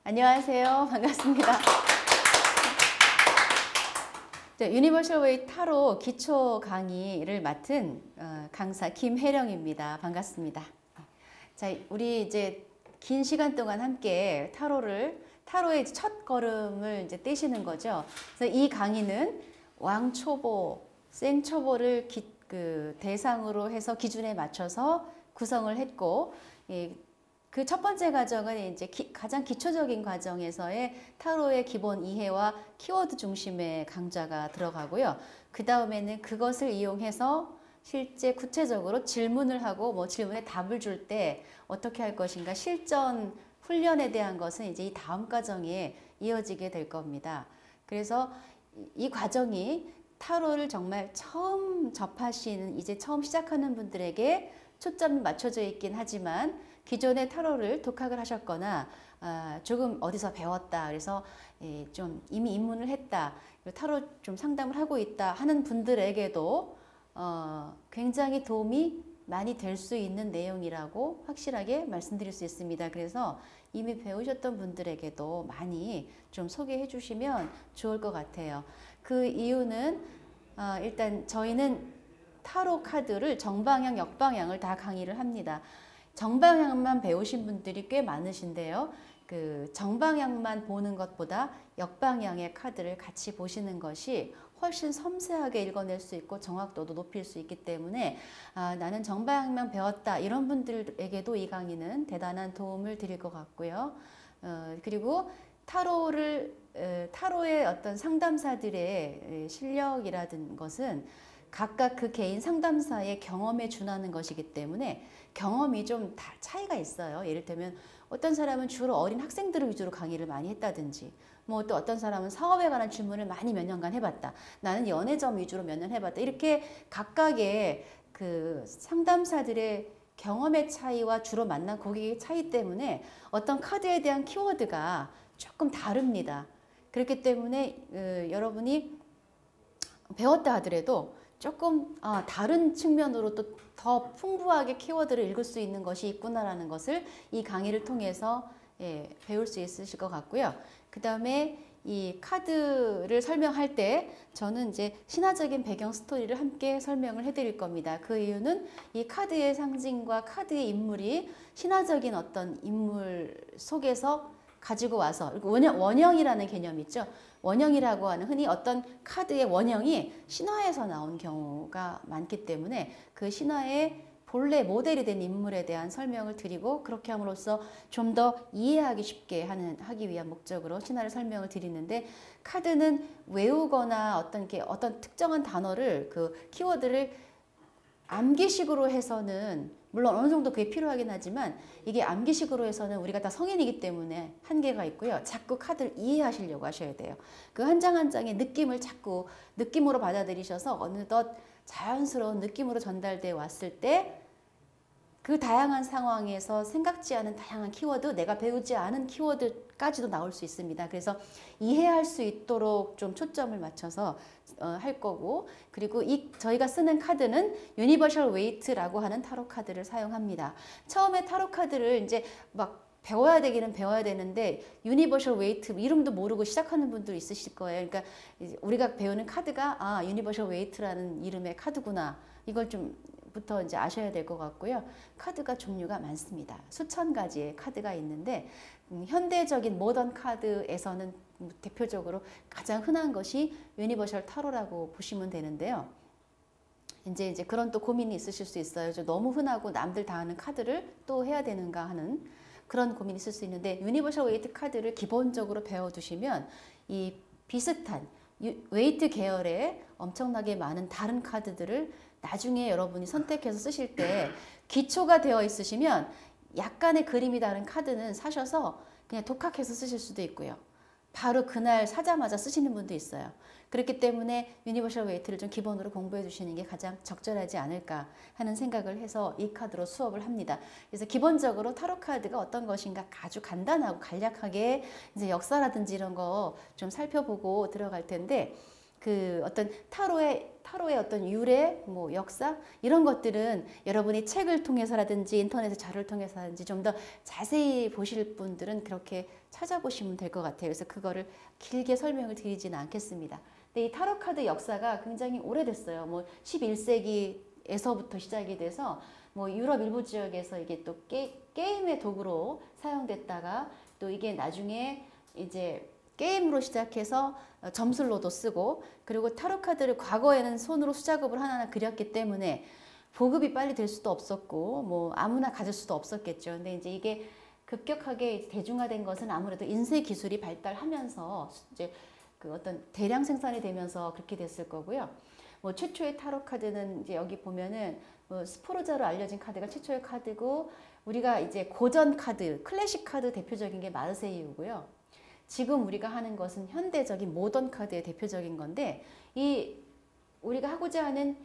안녕하세요. 반갑습니다. 유니버셜 웨이 타로 기초 강의를 맡은 강사 김혜령입니다. 반갑습니다. 자, 우리 이제 긴 시간 동안 함께 타로의 첫 걸음을 이제 떼시는 거죠. 그래서 이 강의는 왕초보, 생초보를 대상으로 해서 기준에 맞춰서 구성을 했고, 그 첫 번째 과정은 이제 가장 기초적인 과정에서의 타로의 기본 이해와 키워드 중심의 강좌가 들어가고요. 그 다음에는 그것을 이용해서 실제 구체적으로 질문을 하고 질문에 답을 줄 때 어떻게 할 것인가 실전 훈련에 대한 것은 이제 이 다음 과정에 이어지게 될 겁니다. 그래서 이 과정이 타로를 정말 처음 접하시는, 이제 처음 시작하는 분들에게 초점이 맞춰져 있긴 하지만 기존의 타로를 독학을 하셨거나 조금 어디서 배웠다, 그래서 좀 이미 입문을 했다, 타로 좀 상담을 하고 있다 하는 분들에게도 굉장히 도움이 많이 될 수 있는 내용이라고 확실하게 말씀드릴 수 있습니다. 그래서 이미 배우셨던 분들에게도 많이 좀 소개해 주시면 좋을 것 같아요. 그 이유는 일단 저희는 타로 카드를 정방향, 역방향을 다 강의를 합니다. 정방향만 배우신 분들이 꽤 많으신데요. 그 정방향만 보는 것보다 역방향의 카드를 같이 보시는 것이 훨씬 섬세하게 읽어낼 수 있고 정확도도 높일 수 있기 때문에 나는 정방향만 배웠다 이런 분들에게도 이 강의는 대단한 도움을 드릴 것 같고요. 그리고 타로의 어떤 상담사들의 실력이라든 것은 각각 그 개인 상담사의 경험에 준하는 것이기 때문에 경험이 좀 차이가 있어요. 예를 들면 어떤 사람은 주로 어린 학생들을 위주로 강의를 많이 했다든지, 또 어떤 사람은 사업에 관한 질문을 많이 몇 년간 해봤다. 나는 연애점 위주로 몇 년 해봤다. 이렇게 각각의 그 상담사들의 경험의 차이와 주로 만난 고객의 차이 때문에 어떤 카드에 대한 키워드가 조금 다릅니다. 그렇기 때문에 여러분이 배웠다 하더라도 조금 다른 측면으로 또 더 풍부하게 키워드를 읽을 수 있는 것이 있구나라는 것을 이 강의를 통해서 배울 수 있으실 것 같고요. 그 다음에 이 카드를 설명할 때 저는 이제 신화적인 배경 스토리를 함께 설명을 해드릴 겁니다. 그 이유는 이 카드의 상징과 카드의 인물이 신화적인 어떤 인물 속에서 가지고 와서, 원형이라는 개념이 있죠. 원형이라고 하는, 흔히 어떤 카드의 원형이 신화에서 나온 경우가 많기 때문에 그 신화의 본래 모델이 된 인물에 대한 설명을 드리고, 그렇게 함으로써 좀 더 이해하기 쉽게 하기 위한 목적으로 신화를 설명을 드리는데, 카드는 외우거나 어떤 특정한 단어를, 그 키워드를 암기식으로 해서는 물론 어느 정도 그게 필요하긴 하지만, 이게 암기식으로 해서는 우리가 다 성인이기 때문에 한계가 있고요. 자꾸 카드를 이해하시려고 하셔야 돼요. 그 한 장 한 장의 느낌을 자꾸 느낌으로 받아들이셔서 어느덧 자연스러운 느낌으로 전달돼 왔을 때 그 다양한 상황에서 생각지 않은 다양한 키워드, 내가 배우지 않은 키워드까지도 나올 수 있습니다. 그래서 이해할 수 있도록 좀 초점을 맞춰서 할 거고, 그리고 저희가 쓰는 카드는 유니버셜 웨이트라고 하는 타로 카드를 사용합니다. 처음에 타로 카드를 이제 막 배워야 되기는 배워야 되는데 유니버셜 웨이트 이름도 모르고 시작하는 분들 있으실 거예요. 그러니까 우리가 배우는 카드가 유니버셜 웨이트라는 이름의 카드구나, 이걸 좀 부터 이제 아셔야 될 것 같고요. 카드가 종류가 많습니다. 수천 가지의 카드가 있는데 현대적인 모던 카드에서는 대표적으로 가장 흔한 것이 유니버셜 타로라고 보시면 되는데요. 이제 그런 또 고민이 있으실 수 있어요. 너무 흔하고 남들 다 하는 카드를 또 해야 되는가 하는 그런 고민이 있을 수 있는데, 유니버셜 웨이트 카드를 기본적으로 배워두시면 이 비슷한 웨이트 계열의 엄청나게 많은 다른 카드들을 나중에 여러분이 선택해서 쓰실 때 기초가 되어 있으시면 약간의 그림이 다른 카드는 사셔서 그냥 독학해서 쓰실 수도 있고요. 바로 그날 사자마자 쓰시는 분도 있어요. 그렇기 때문에 유니버셜 웨이트를 좀 기본으로 공부해 주시는 게 가장 적절하지 않을까 하는 생각을 해서 이 카드로 수업을 합니다. 그래서 기본적으로 타로 카드가 어떤 것인가 아주 간단하고 간략하게 이제 역사라든지 이런 거 좀 살펴보고 들어갈 텐데, 그 어떤 타로의 어떤 유래, 뭐 역사 이런 것들은 여러분이 책을 통해서라든지 인터넷의 자료를 통해서라든지 좀 더 자세히 보실 분들은 그렇게 찾아보시면 될 것 같아요. 그래서 그거를 길게 설명을 드리지는 않겠습니다. 근데 이 타로 카드 역사가 굉장히 오래됐어요. 뭐 11세기에서부터 시작이 돼서 뭐 유럽 일부 지역에서 이게 또 게임의 도구로 사용됐다가 또 이게 나중에 이제 게임으로 시작해서 점술로도 쓰고, 그리고 타로 카드를 과거에는 손으로 수작업을 하나하나 그렸기 때문에 보급이 빨리 될 수도 없었고 뭐 아무나 가질 수도 없었겠죠. 근데 이제 이게 급격하게 대중화된 것은 아무래도 인쇄 기술이 발달하면서 이제 그 어떤 대량 생산이 되면서 그렇게 됐을 거고요. 뭐 최초의 타로 카드는 이제 여기 보면은 뭐 스포르자로 알려진 카드가 최초의 카드고, 우리가 이제 고전 카드, 클래식 카드 대표적인 게 마르세유고요. 지금 우리가 하는 것은 현대적인 모던 카드의 대표적인 건데, 이 우리가 하고자 하는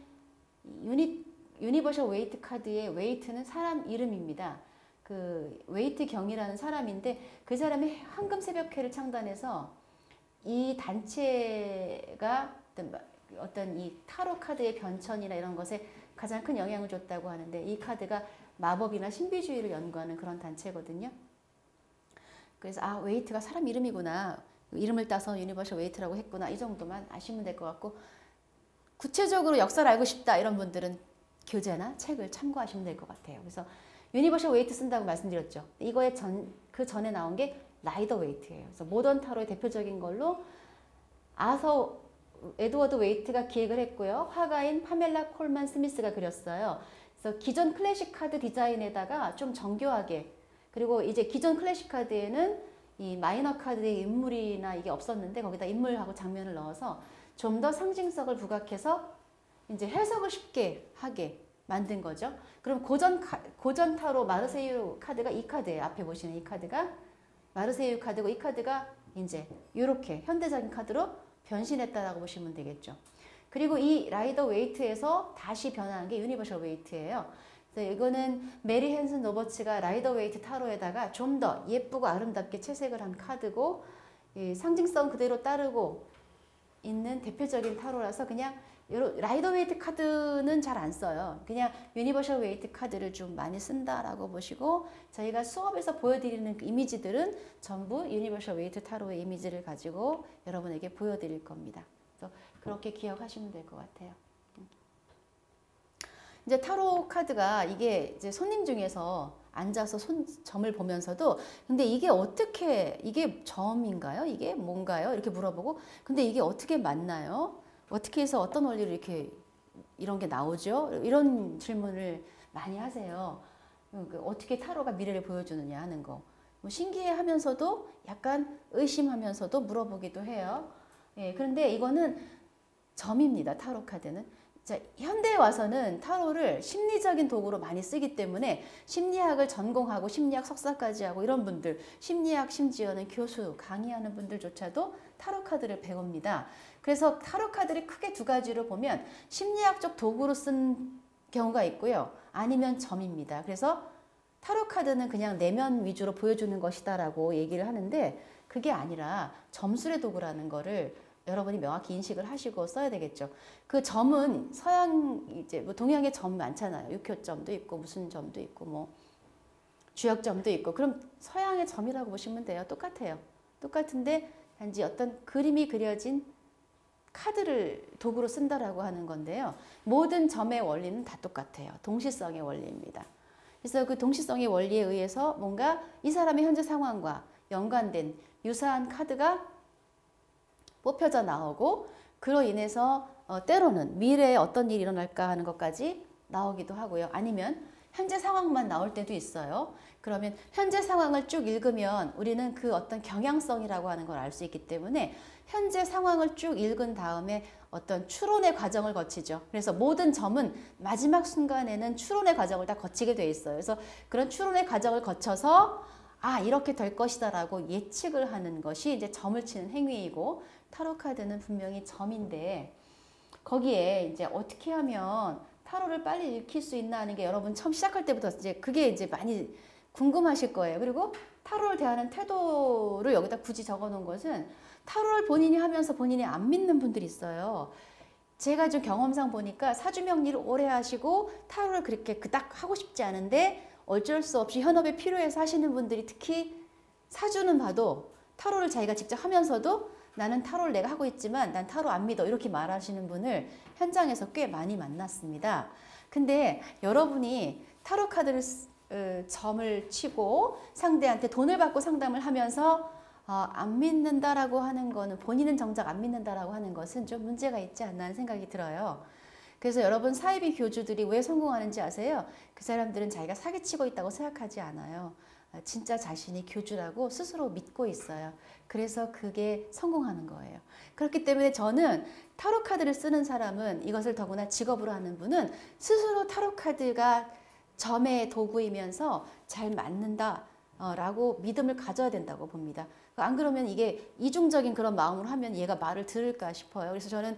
유니버셜 웨이트 카드의 웨이트는 사람 이름입니다. 그 웨이트 경이라는 사람인데 그 사람이 황금 새벽회를 창단해서 이 단체가 어떤 이 타로 카드의 변천이나 이런 것에 가장 큰 영향을 줬다고 하는데, 이 카드가 마법이나 신비주의를 연구하는 그런 단체거든요. 그래서 아, 웨이트가 사람 이름이구나, 이름을 따서 유니버셜 웨이트라고 했구나, 이 정도만 아시면 될 것 같고, 구체적으로 역사를 알고 싶다 이런 분들은 교재나 책을 참고하시면 될 것 같아요. 그래서 유니버셜 웨이트 쓴다고 말씀드렸죠. 이거의 그 전에 나온 게 라이더 웨이트예요. 그래서 모던 타로의 대표적인 걸로 아서 에드워드 웨이트가 기획을 했고요. 화가인 파멜라 콜만 스미스가 그렸어요. 그래서 기존 클래식 카드 디자인에다가 좀 정교하게, 그리고 이제 기존 클래식 카드에는 이 마이너 카드의 인물이나 이게 없었는데 거기다 인물하고 장면을 넣어서 좀 더 상징성을 부각해서 이제 해석을 쉽게 하게 만든 거죠. 그럼 고전 타로 마르세유 카드가 이 카드예요. 앞에 보시는 이 카드가 마르세유 카드고, 이 카드가 이제 이렇게 현대적인 카드로 변신했다라고 보시면 되겠죠. 그리고 이 라이더 웨이트에서 다시 변화한 게 유니버셜 웨이트예요. 이거는 메리 헨슨 로버츠가 라이더 웨이트 타로에다가 좀 더 예쁘고 아름답게 채색을 한 카드고, 이 상징성 그대로 따르고 있는 대표적인 타로라서 그냥 라이더 웨이트 카드는 잘 안 써요. 그냥 유니버셜 웨이트 카드를 좀 많이 쓴다라고 보시고, 저희가 수업에서 보여드리는 그 이미지들은 전부 유니버셜 웨이트 타로의 이미지를 가지고 여러분에게 보여드릴 겁니다. 그래서 그렇게 기억하시면 될 것 같아요. 이제 타로 카드가 이게 이제 손님 중에서 앉아서 점을 보면서도 근데 이게 어떻게, 이게 점인가요? 이게 뭔가요? 이렇게 물어보고, 근데 이게 어떻게 맞나요? 어떻게 해서 어떤 원리로 이렇게 이런 게 나오죠? 이런 질문을 많이 하세요. 어떻게 타로가 미래를 보여주느냐 하는 거. 뭐 신기해하면서도 약간 의심하면서도 물어보기도 해요. 예, 그런데 이거는 점입니다. 타로 카드는. 자, 현대에 와서는 타로를 심리적인 도구로 많이 쓰기 때문에 심리학을 전공하고 심리학 석사까지 하고 이런 분들, 심리학 심지어는 교수, 강의하는 분들조차도 타로 카드를 배웁니다. 그래서 타로 카드를 크게 두 가지로 보면 심리학적 도구로 쓴 경우가 있고요. 아니면 점입니다. 그래서 타로 카드는 그냥 내면 위주로 보여주는 것이다라고 얘기를 하는데, 그게 아니라 점술의 도구라는 거를 여러분이 명확히 인식을 하시고 써야 되겠죠. 그 점은 서양, 이제 뭐 동양의 점 많잖아요. 육효점도 있고 무슨 점도 있고 뭐 주역점도 있고, 그럼 서양의 점이라고 보시면 돼요. 똑같아요. 똑같은데 단지 어떤 그림이 그려진 카드를 도구로 쓴다라고 하는 건데요. 모든 점의 원리는 다 똑같아요. 동시성의 원리입니다. 그래서 그 동시성의 원리에 의해서 뭔가 이 사람의 현재 상황과 연관된 유사한 카드가 뽑혀져 나오고, 그로 인해서 때로는 미래에 어떤 일이 일어날까 하는 것까지 나오기도 하고요. 아니면 현재 상황만 나올 때도 있어요. 그러면 현재 상황을 쭉 읽으면 우리는 그 어떤 경향성이라고 하는 걸 알 수 있기 때문에 현재 상황을 쭉 읽은 다음에 어떤 추론의 과정을 거치죠. 그래서 모든 점은 마지막 순간에는 추론의 과정을 다 거치게 돼 있어요. 그래서 그런 추론의 과정을 거쳐서 아, 이렇게 될 것이다라고 예측을 하는 것이 이제 점을 치는 행위이고, 타로 카드는 분명히 점인데 거기에 이제 어떻게 하면 타로를 빨리 읽힐 수 있나 하는 게 여러분 처음 시작할 때부터 이제 그게 이제 많이 궁금하실 거예요. 그리고 타로를 대하는 태도를 여기다 굳이 적어 놓은 것은 타로를 본인이 하면서 본인이 안 믿는 분들이 있어요. 제가 좀 경험상 보니까 사주명리를 오래 하시고 타로를 그렇게 그닥 하고 싶지 않은데 어쩔 수 없이 현업에 필요해서 하시는 분들이 특히 사주는 봐도 타로를 자기가 직접 하면서도 나는 타로를 내가 하고 있지만 난 타로 안 믿어 이렇게 말하시는 분을 현장에서 꽤 많이 만났습니다. 근데 여러분이 타로 카드를 점을 치고 상대한테 돈을 받고 상담을 하면서 안 믿는다라고 하는 거는 본인은 정작 안 믿는다라고 하는 것은 좀 문제가 있지 않나 하는 생각이 들어요. 그래서 여러분 사이비 교주들이 왜 성공하는지 아세요? 그 사람들은 자기가 사기치고 있다고 생각하지 않아요. 진짜 자신이 교주라고 스스로 믿고 있어요. 그래서 그게 성공하는 거예요. 그렇기 때문에 저는 타로 카드를 쓰는 사람은 이것을 더구나 직업으로 하는 분은 스스로 타로 카드가 점의 도구이면서 잘 맞는다 라고 믿음을 가져야 된다고 봅니다. 안 그러면 이게 이중적인 그런 마음으로 하면 얘가 말을 들을까 싶어요. 그래서 저는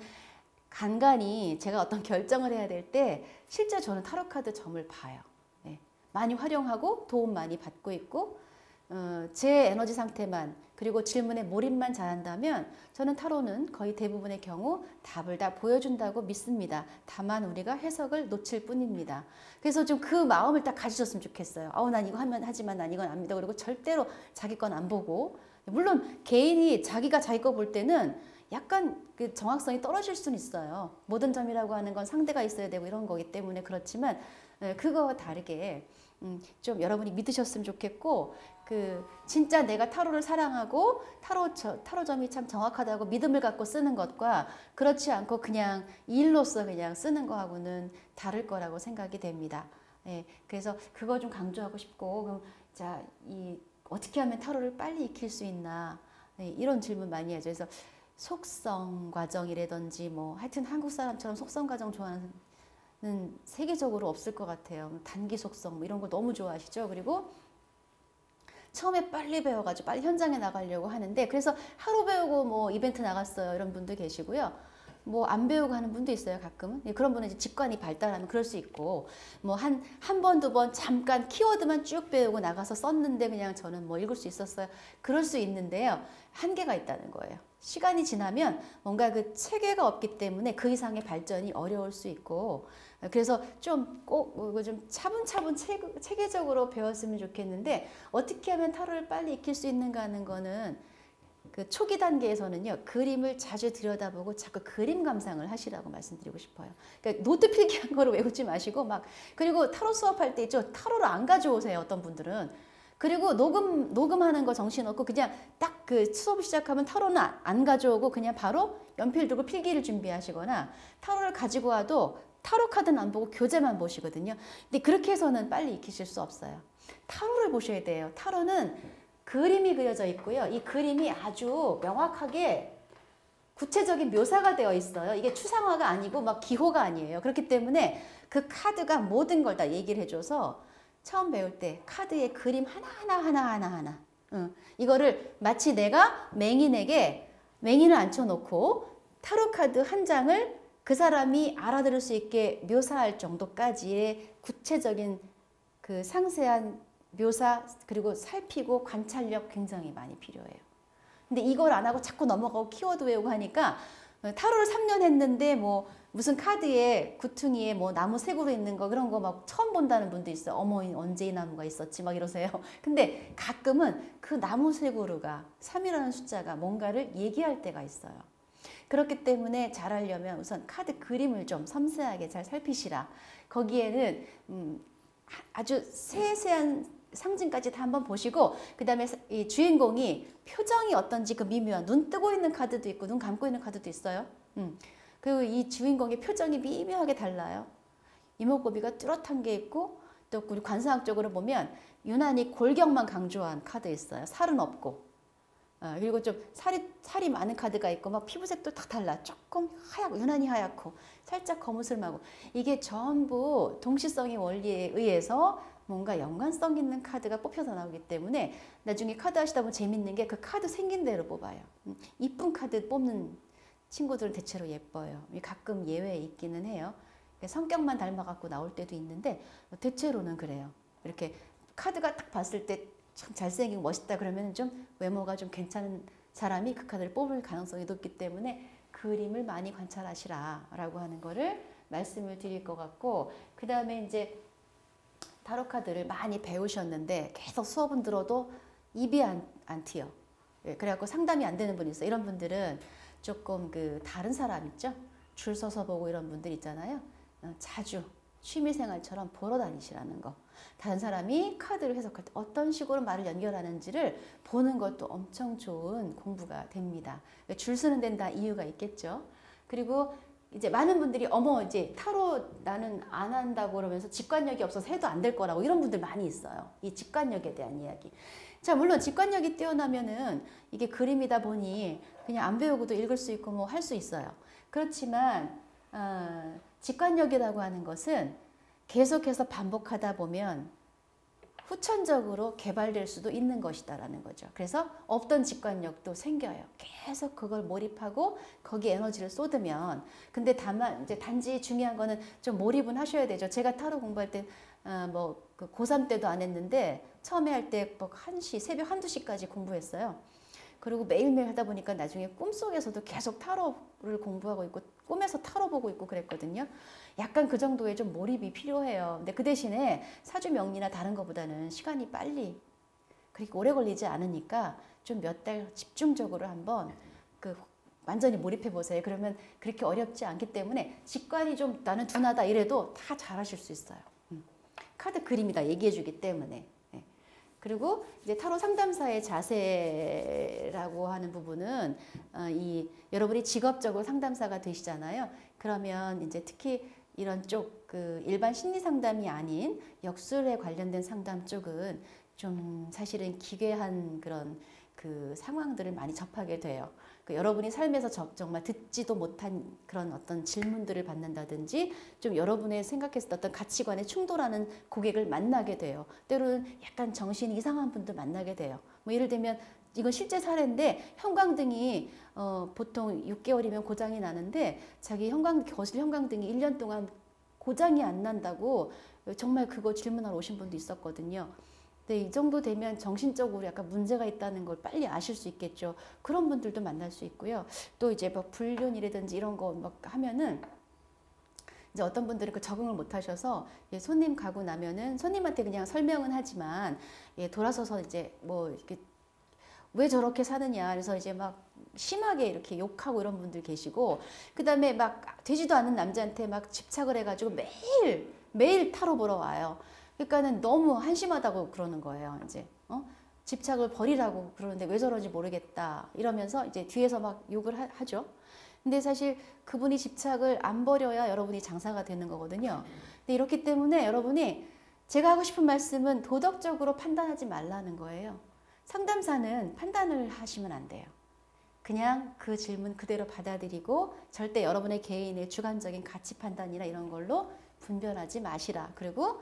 간간히 제가 어떤 결정을 해야 될 때 실제 저는 타로 카드 점을 봐요. 네. 많이 활용하고 도움 많이 받고 있고 제 에너지 상태만 그리고 질문에 몰입만 잘한다면 저는 타로는 거의 대부분의 경우 답을 다 보여준다고 믿습니다. 다만 우리가 해석을 놓칠 뿐입니다. 그래서 좀 그 마음을 딱 가지셨으면 좋겠어요. 난 이거 하면 하지만 난 이건 안 믿어. 그리고 절대로 자기 건 안 보고 물론 개인이 자기가 자기 거 볼 때는 약간 그 정확성이 떨어질 수는 있어요. 모든 점이라고 하는 건 상대가 있어야 되고 이런 거기 때문에 그렇지만 그거와 다르게 좀 여러분이 믿으셨으면 좋겠고 진짜 내가 타로를 사랑하고 타로점이 참 정확하다고 믿음을 갖고 쓰는 것과 그렇지 않고 그냥 일로서 그냥 쓰는 거하고는 다를 거라고 생각이 됩니다. 예, 그래서 그거 좀 강조하고 싶고 그럼 어떻게 하면 타로를 빨리 익힐 수 있나 이런 질문 많이 하죠. 그래서 속성 과정이라든지 뭐 하여튼 한국 사람처럼 속성 과정 좋아하는 세계적으로 없을 것 같아요. 단기 속성 뭐 이런 거 너무 좋아하시죠. 그리고 처음에 빨리 배워가지고 빨리 현장에 나가려고 하는데 그래서 하루 배우고 뭐 이벤트 나갔어요. 이런 분도 계시고요. 뭐 안 배우고 하는 분도 있어요. 가끔은. 그런 분은 이제 직관이 발달하면 그럴 수 있고 뭐 한 번, 두 번 잠깐 키워드만 쭉 배우고 나가서 썼는데 그냥 저는 뭐 읽을 수 있었어요. 그럴 수 있는데요. 한계가 있다는 거예요. 시간이 지나면 뭔가 그 체계가 없기 때문에 그 이상의 발전이 어려울 수 있고 그래서 좀 차분차분 체계적으로 배웠으면 좋겠는데 어떻게 하면 타로를 빨리 익힐 수 있는가 하는 거는 그 초기 단계에서는요 그림을 자주 들여다보고 자꾸 그림 감상을 하시라고 말씀드리고 싶어요. 그러니까 노트 필기한 거를 외우지 마시고 그리고 타로 수업할 때 있죠. 타로를 안 가져오세요. 어떤 분들은. 그리고 녹음하는 거 정신없고 그냥 딱 그 수업 시작하면 타로는 안 가져오고 그냥 바로 연필 들고 필기를 준비하시거나 타로를 가지고 와도 타로 카드는 안 보고 교재만 보시거든요. 근데 그렇게 해서는 빨리 익히실 수 없어요. 타로를 보셔야 돼요. 타로는 그림이 그려져 있고요. 이 그림이 아주 명확하게 구체적인 묘사가 되어 있어요. 이게 추상화가 아니고 막 기호가 아니에요. 그렇기 때문에 그 카드가 모든 걸 다 얘기를 해줘서 처음 배울 때 카드의 그림 하나하나 이거를 마치 내가 맹인을 앉혀놓고 타로 카드 한 장을 그 사람이 알아들을 수 있게 묘사할 정도까지의 구체적인 그 상세한 묘사 그리고 살피고 관찰력 굉장히 많이 필요해요. 근데 이걸 안 하고 자꾸 넘어가고 키워드 외우고 하니까 타로를 3년 했는데 뭐 무슨 카드에 구퉁이에 뭐 나무 색으로 있는 거 그런 거 막 처음 본다는 분도 있어요. 어머 언제 이 나무가 있었지 막 이러세요. 근데 가끔은 그 나무 색으로가 3이라는 숫자가 뭔가를 얘기할 때가 있어요. 그렇기 때문에 잘하려면 우선 카드 그림을 좀 섬세하게 잘 살피시라. 거기에는 아주 세세한 상징까지 다 한번 보시고 그 다음에 이 주인공이 표정이 어떤지 그 미묘한 눈 뜨고 있는 카드도 있고 눈 감고 있는 카드도 있어요. 그리고 이 주인공의 표정이 미묘하게 달라요. 이목구비가 뚜렷한 게 있고 또 우리 관상학적으로 보면 유난히 골격만 강조한 카드 있어요. 살은 없고 그리고 좀 살이 많은 카드가 있고 막 피부색도 다 달라. 조금 유난히 하얗고 살짝 거무슬하고 이게 전부 동시성의 원리에 의해서 뭔가 연관성 있는 카드가 뽑혀서 나오기 때문에 나중에 카드 하시다 보면 재밌는 게 그 카드 생긴 대로 뽑아요. 이쁜 카드 뽑는 친구들은 대체로 예뻐요. 가끔 예외 있기는 해요. 성격만 닮아갖고 나올 때도 있는데 대체로는 그래요. 이렇게 카드가 딱 봤을 때 참 잘생기고 멋있다 그러면 좀 외모가 좀 괜찮은 사람이 그 카드를 뽑을 가능성이 높기 때문에 그림을 많이 관찰하시라 라고 하는 거를 말씀을 드릴 것 같고, 그 다음에 이제 타로 카드를 많이 배우셨는데 계속 수업은 들어도 입이 안 튀어. 예, 그래갖고 상담이 안 되는 분이 있어요. 이런 분들은 조금 그 다른 사람 있죠? 줄 서서 보고 이런 분들 있잖아요. 자주 취미생활처럼 보러 다니시라는 거. 다른 사람이 카드를 해석할 때 어떤 식으로 말을 연결하는지를 보는 것도 엄청 좋은 공부가 됩니다. 줄 서는 데는 다 이유가 있겠죠. 그리고 이제 많은 분들이 어머 이제 타로 나는 안 한다고 그러면서 직관력이 없어서 해도 안 될 거라고 이런 분들 많이 있어요. 이 직관력에 대한 이야기. 자, 물론 직관력이 뛰어나면은 이게 그림이다 보니 그냥 안 배우고도 읽을 수 있고 뭐 할 수 있어요. 그렇지만 직관력이라고 하는 것은 계속해서 반복하다 보면 후천적으로 개발될 수도 있는 것이다라는 거죠. 그래서 없던 직관력도 생겨요. 계속 그걸 몰입하고 거기에 에너지를 쏟으면. 근데 다만 이제 단지 중요한 거는 좀 몰입은 하셔야 되죠. 제가 타로 공부할 때 그 고3 때도 안 했는데 처음에 할 때 뭐 1시, 새벽 1~2시까지 공부했어요. 그리고 매일매일 하다 보니까 나중에 꿈속에서도 계속 타로를 공부하고 있고 꿈에서 타로 보고 있고 그랬거든요. 약간 그 정도의 좀 몰입이 필요해요. 근데 그 대신에 사주명리나 다른 것보다는 시간이 빨리 그렇게 오래 걸리지 않으니까 좀 몇 달 집중적으로 한번 완전히 몰입해 보세요. 그러면 그렇게 어렵지 않기 때문에 직관이 좀 나는 둔하다 이래도 다 잘하실 수 있어요. 카드 그림이다 얘기해 주기 때문에. 그리고 이제 타로 상담사의 자세라고 하는 부분은 여러분이 직업적으로 상담사가 되시잖아요. 그러면 이제 특히 이런 쪽 일반 심리 상담이 아닌 역술에 관련된 상담 쪽은 좀 사실은 기괴한 그런 상황들을 많이 접하게 돼요. 여러분이 삶에서 정말 듣지도 못한 그런 어떤 질문들을 받는다든지 좀 여러분의 생각했을 때 어떤 가치관에 충돌하는 고객을 만나게 돼요. 때로는 약간 정신이 이상한 분도 만나게 돼요. 뭐 예를 들면 이건 실제 사례인데 형광등이 보통 6개월이면 고장이 나는데 자기 거실 형광등이 1년 동안 고장이 안 난다고 정말 그거 질문하러 오신 분도 있었거든요. 네, 이 정도 되면 정신적으로 약간 문제가 있다는 걸 빨리 아실 수 있겠죠. 그런 분들도 만날 수 있고요. 또 이제 뭐 불륜이라든지 이런 거 막 하면은 이제 어떤 분들은 적응을 못 하셔서 손님 가고 나면은 손님한테 그냥 설명은 하지만 돌아서서 이제 뭐 이렇게 왜 저렇게 사느냐 그래서 이제 막 심하게 이렇게 욕하고 이런 분들 계시고, 그 다음에 막 되지도 않은 남자한테 막 집착을 해가지고 매일 타로 보러 와요. 그러니까는 너무 한심하다고 그러는 거예요. 이제 집착을 버리라고 그러는데 왜 저런지 모르겠다 이러면서 이제 뒤에서 막 욕을 하죠. 근데 사실 그분이 집착을 안 버려야 여러분이 장사가 되는 거거든요. 근데 이렇기 때문에 여러분이 제가 하고 싶은 말씀은 도덕적으로 판단하지 말라는 거예요. 상담사는 판단을 하시면 안 돼요. 그냥 그 질문 그대로 받아들이고 절대 여러분의 개인의 주관적인 가치 판단이나 이런 걸로 분별하지 마시라. 그리고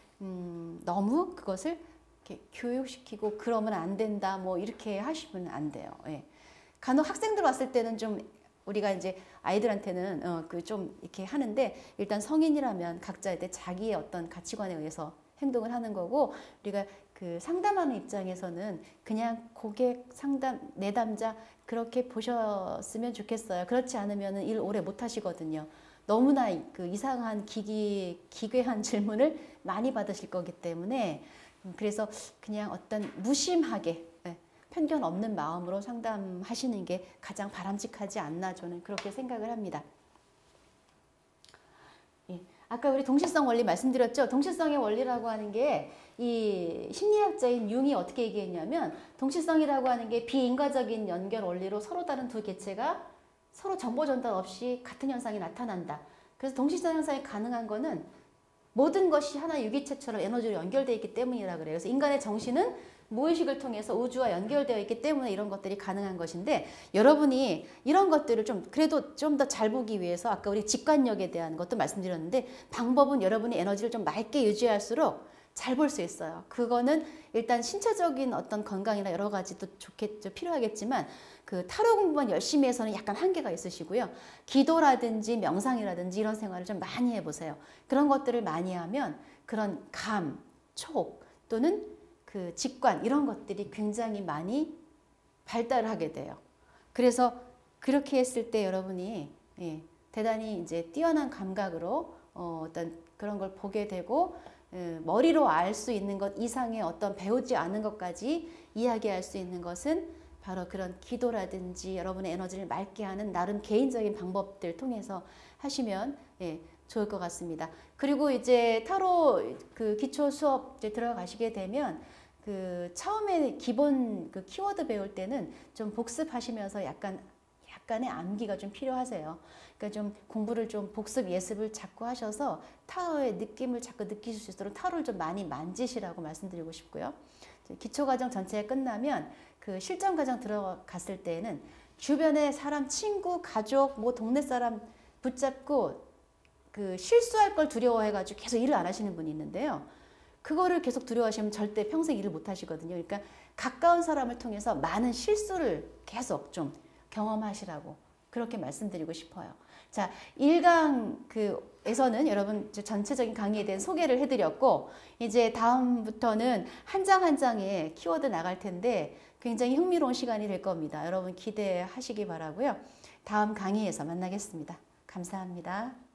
너무 그것을 이렇게 교육시키고 그러면 안 된다 뭐 이렇게 하시면 안 돼요. 예. 간혹 학생들 왔을 때는 좀 우리가 이제 아이들한테는 좀 이렇게 하는데, 일단 성인이라면 각자 자기의 어떤 가치관에 의해서 행동을 하는 거고, 우리가 상담하는 입장에서는 그냥 고객 상담 내담자 그렇게 보셨으면 좋겠어요. 그렇지 않으면 일 오래 못 하시거든요. 너무나 이상한 기괴한 질문을 많이 받으실 거기 때문에, 그래서 그냥 어떤 무심하게 편견 없는 마음으로 상담하시는 게 가장 바람직하지 않나 저는 그렇게 생각을 합니다. 예. 아까 우리 동실성 원리 말씀드렸죠. 동실성의 원리라고 하는 게 이 심리학자인 융이 어떻게 얘기했냐면, 동실성이라고 하는 게 비인과적인 연결 원리로 서로 다른 두 개체가 서로 정보 전달 없이 같은 현상이 나타난다. 그래서 동실성 현상이 가능한 거는 모든 것이 하나의 유기체처럼 에너지로 연결되어 있기 때문이라 그래요. 그래서 인간의 정신은 무의식을 통해서 우주와 연결되어 있기 때문에 이런 것들이 가능한 것인데, 여러분이 이런 것들을 그래도 좀 더 잘 보기 위해서 아까 우리 직관력에 대한 것도 말씀드렸는데, 방법은 여러분이 에너지를 좀 맑게 유지할수록 잘 볼 수 있어요. 그거는 일단 신체적인 어떤 건강이나 여러 가지도 필요하겠지만 타로 공부만 열심히 해서는 약간 한계가 있으시고요. 기도라든지 명상이라든지 이런 생활을 좀 많이 해보세요. 그런 것들을 많이 하면 그런 감, 촉 또는 직관 이런 것들이 굉장히 많이 발달하게 돼요. 그래서 그렇게 했을 때 여러분이 예, 대단히 이제 뛰어난 감각으로 어떤 그런 걸 보게 되고 머리로 알 수 있는 것 이상의 어떤 배우지 않은 것까지 이야기할 수 있는 것은 바로 그런 기도라든지 여러분의 에너지를 맑게 하는 나름 개인적인 방법들 통해서 하시면 예, 좋을 것 같습니다. 그리고 이제 타로 그 기초 수업 이제 들어가시게 되면 그 처음에 기본 그 키워드 배울 때는 좀 복습하시면서 약간의 암기가 좀 필요하세요. 그러니까 좀 공부를 좀 복습 예습을 자꾸 하셔서 타로의 느낌을 자꾸 느끼실 수 있도록 타로를 좀 많이 만지시라고 말씀드리고 싶고요. 기초 과정 전체가 끝나면 그 실전 과정 들어갔을 때에는 주변에 사람, 친구, 가족, 뭐 동네 사람 붙잡고 그 실수할 걸 두려워해가지고 계속 일을 안 하시는 분이 있는데요. 그거를 계속 두려워하시면 절대 평생 일을 못 하시거든요. 그러니까 가까운 사람을 통해서 많은 실수를 계속 좀 경험하시라고 그렇게 말씀드리고 싶어요. 자, 1강 에서는 여러분 전체적인 강의에 대한 소개를 해드렸고 이제 다음부터는 한 장 한 장의 키워드 나갈 텐데 굉장히 흥미로운 시간이 될 겁니다. 여러분 기대하시기 바라고요. 다음 강의에서 만나겠습니다. 감사합니다.